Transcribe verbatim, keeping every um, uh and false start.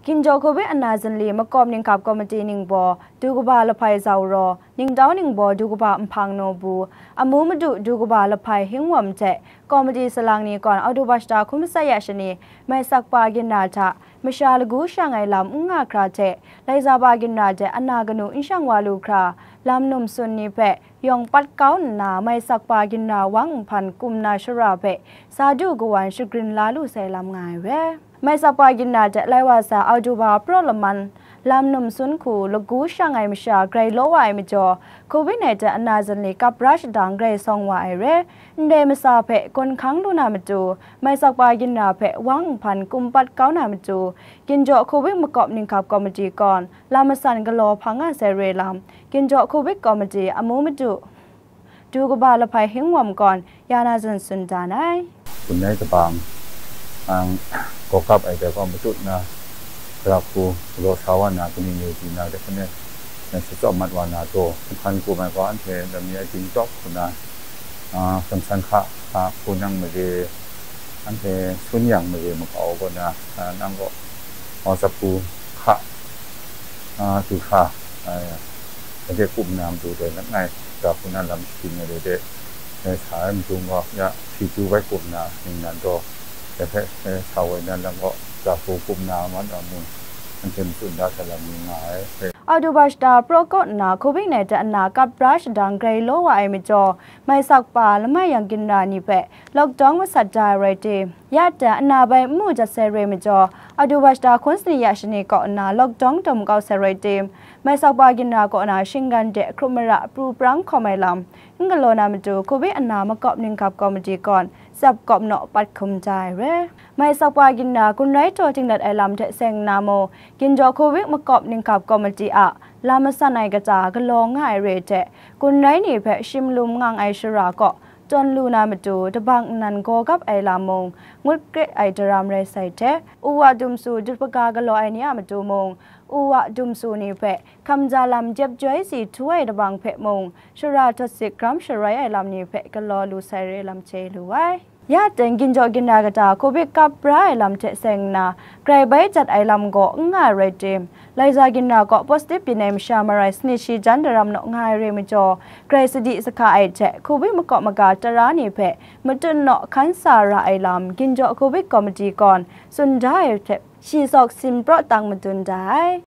กินโจโควิดอันนาจันลีมากอบนิงกับกอมตีนิงบอดูกบาละภัยซาวรอนิงดาวนิงบอดูกบาอัมพังโนบูอามูมาดูดูกบาละภัยหิงวมเจกอมตีสลางนี้ก่อนเอาดูบัสตาคุมสายชนีไม่สักปากินนาทะมชาลกูช่างไอลำอุ้งอาคราเจไลซาบากินนาเจอันนากนูอินช่างวาลูคราลำนุ่มสุนนีเปยองปัดเก้านาไม่สักปากินนาวังพันกุมนาชราเปซาดูกวันชกรินลาลูใส่ลำงายเวไม่สักปากินนาเจไลวาซาเอาดูบาโปรละมันลำนุ่มสุนคูลกูช่างไอมชาไกรโลวายมจอโควิดในเจอันนาจันลีกับราชดังไกรซองวายเรเดมซาเปคนขังดูนามจูไม่สักปากินนาเปวังพันกุมปัดเก้านามจูกินโจโควิดมากอบนิงขับกอมจีก่อนลามาสันกลอพังอาเซเรลำกินโจโควิดกอมจีอมูมจูดูกบาละภัยหิงวมก่อนยานาจันสุนจานายคุณนายจะบางทางกอกับไอเดียก็มาจุดนะเราคูโรสาวนาตัวนี้อยู่ที่นาเด็กคนนี้ในสุดจอมัดวานาโตพันกูหมายความเทแบบนี้จริงจอกคุณนะอ่าสำคัญค่ะค่ะคุณนั่งมาดีอันเทชุนอย่างมาดีมาเอาคนนะนั่งก็เอาสับปูค่ะอ่าถือค่ะไอ้เด็กกลุ่มน้ำดูเลยนักไงจากคุณนั่นลำกินเลยเด็กในสายมันจุงก็ยะที่จูไว้กลุ่มน้ำหนึ่งนั้นก็แต่แค่ชาวไว้นั่นแล้วก็จากผู้กลุ่มน้ำมันเอาหนึ่งมันเป็นสุดยอดแต่ละมีหมายเอาดูบัสตาโปรโกนาโควิดในจะนากับราชดังไกรโลวายมิจอไม่สักปาและไม่ยังกินรานิเปล็อกดองว่าสัจจาไรเตยาจะนาใบมู่จะเซเรมิจอเอาดูบัสตาคนสนิยาชนีเกาะนาล็อกดองดมเกาเซเรเตไม่สักปากินราเกาะนาชิงกันเดครุมระปรูปรังคอมไอลำงั้นโลนามิจูโควิดอันนามากอบนิงขับกอมจีก่อนสับกอบเนาะปัดคุมใจเรไม่สักปากินนาคุณไรโจจิงดัดไอลำเทเซงนาโมกินจอโควิดมากอบนิงขับกอมจีอะลามาสันไอกระจาก็ลองง่ายเรเจคุณไรนี่แพชิมลุมงังไอชราเกาะจนลูนามาจูตะบังนันโกกับไอลามงงุดเกรไอจรามเรใส่เจอุวะดุมสูจุดปกากะลอไอเนียมาจูมงอุวะดุมสูนี่แพคำจาลำเจ็บจ้อยสีถ้วยตะบังเพมงชราทศิกรัมชรายไอลามนี่แพกะลอลูไซเรลำเชลูไวยาเต็งกินจอกินนากระจาโควิดกับไรลำเจเซงนาไกรใบจัดไอลำก็ง่ายเรเจมไลซากินนาก็โพสติปีเนมชามารายสนิชิจันดรำเนาะง่ายเรมจอไกรสติสกาไอเจโควิดมะเกาะมะกาตรานีเพมจุนเนาะคันสาระไอลำกินจอโควิดคอมจีก่อนสุนได้เทชีสอกซิมโปรตังมจุนได้